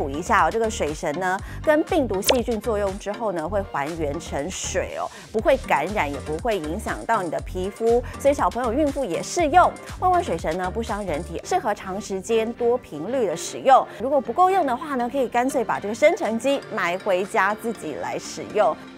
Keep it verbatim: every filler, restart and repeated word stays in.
补一下哦，这个水神呢跟病毒细菌作用之后呢，会还原成水哦，不会感染，也不会影响到你的皮肤，所以小朋友、孕妇也适用。万万水神呢不伤人体，适合长时间多频率的使用。如果不够用的话呢，可以干脆把这个生成机买回家自己来使用。